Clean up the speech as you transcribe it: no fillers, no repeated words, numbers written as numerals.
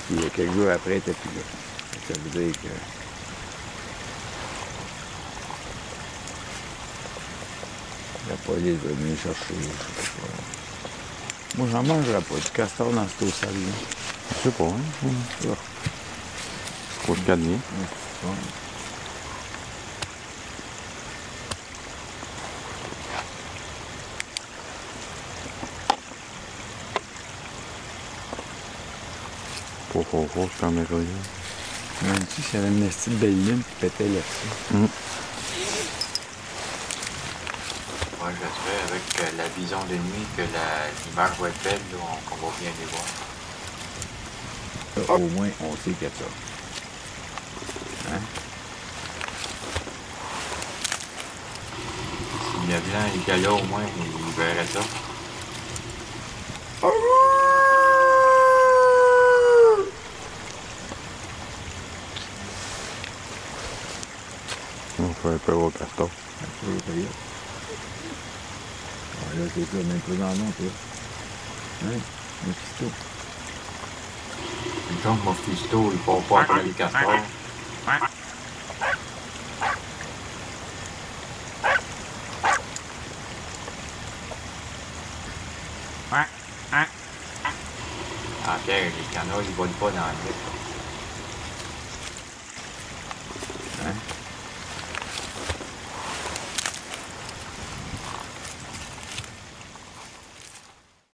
Puis quelques jours après, il était plus là. Ça veut dire que... La police va venir chercher, je sais pas. Moi, j'en mangerai pas du castor dans cette eau salée. Je sais pas, hein? Ah. Pour le cadenas. Pas fort, c'est quand même merveilleux. Même si c'est une petite belle lune qui pétait là-dessus. Moi, j'espère avec la vision de nuit que l'image va être belle, qu'on va bien les voir. Au moins, on sait qu'il y a ça. Hein? S'il y a blanc et qu'il y a là, au moins, il verrait ça. On fait un peu au castor. Un peu au pire. Ah, là, c'est ça, même pas dans le nom, toi. Hein? Un pisto. Donc, mon fisto, il part pas après les castors. En Pierre, les canards, ils volent pas dans le lit.